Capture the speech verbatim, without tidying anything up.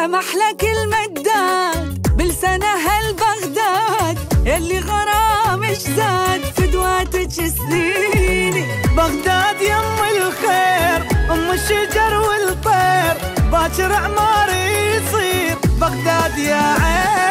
سمح لك المداد بلسانها البغداد يلي غرامش زاد فدواتك سنيني. بغداد يم الخير ام الشجر والطير باكر عماري يصير. بغداد يا عين